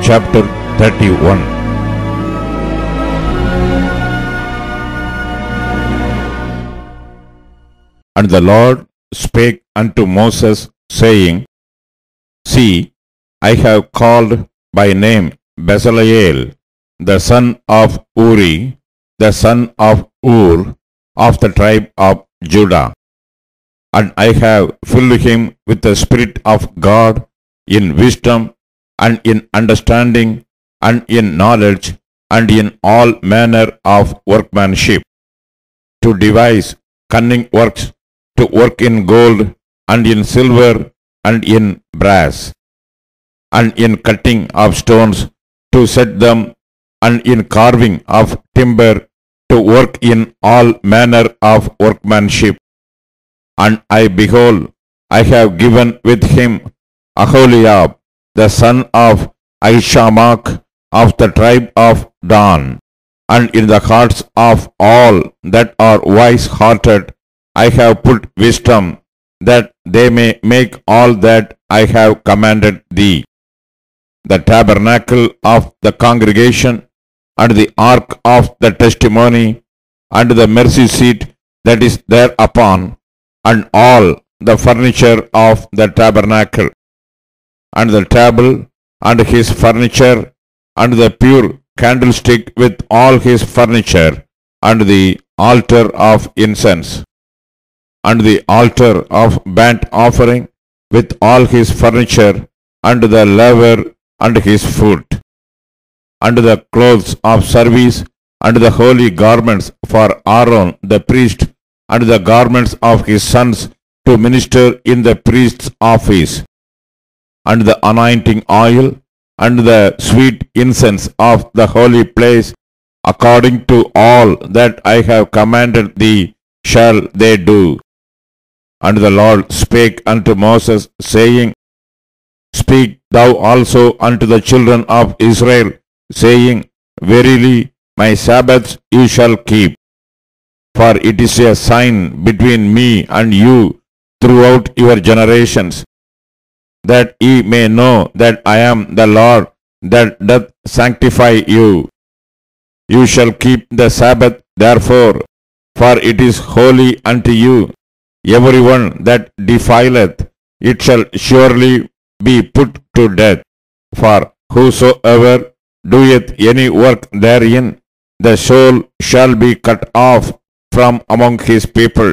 chapter 31. And the Lord spake unto Moses, saying, See, I have called by name Bezaleel, the son of Uri, the son of Ur, of the tribe of Judah. And I have filled him with the Spirit of God in wisdom, and in understanding, and in knowledge, and in all manner of workmanship, to devise cunning works, to work in gold, and in silver, and in brass, and in cutting of stones, to set them, and in carving of timber, to work in all manner of workmanship. And I behold, I have given with him Aholiab, the son of Ahishamach, of the tribe of Dan. And in the hearts of all that are wise-hearted I have put wisdom, that they may make all that I have commanded thee. The tabernacle of the congregation, and the ark of the testimony, and the mercy seat that is thereupon, and all the furniture of the tabernacle, and the table, and his furniture, and the pure candlestick with all his furniture, and the altar of incense, and the altar of burnt offering with all his furniture, and the laver and his foot, and the clothes of service, and the holy garments for Aaron the priest, and the garments of his sons to minister in the priest's office, and the anointing oil, and the sweet incense of the holy place, according to all that I have commanded thee shall they do. And the Lord spake unto Moses, saying, Speak thou also unto the children of Israel, saying, Verily my Sabbaths you shall keep, for it is a sign between me and you throughout your generations, that ye may know that I am the Lord that doth sanctify you. You shall keep the Sabbath therefore, for it is holy unto you. Every one that defileth it shall surely be put to death. For whosoever doeth any work therein, the soul shall be cut off from among his people.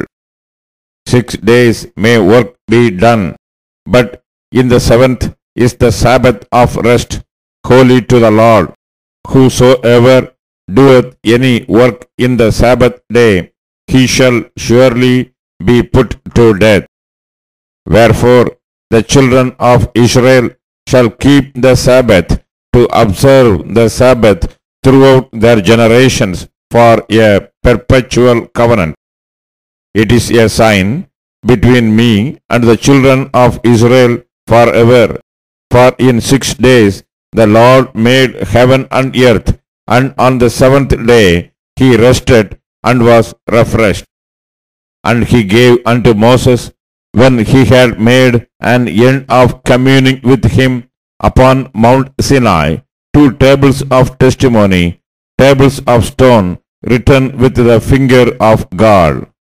6 days may work be done, but in the seventh is the Sabbath of rest, holy to the Lord. Whosoever doeth any work in the Sabbath day, he shall surely be put to death. Wherefore the children of Israel shall keep the Sabbath, to observe the Sabbath throughout their generations for a perpetual covenant. It is a sign between me and the children of Israel forever. For in 6 days the Lord made heaven and earth, and on the seventh day he rested and was refreshed. And he gave unto Moses, when he had made an end of communing with him upon Mount Sinai, 2 tables of testimony, tables of stone, written with the finger of God.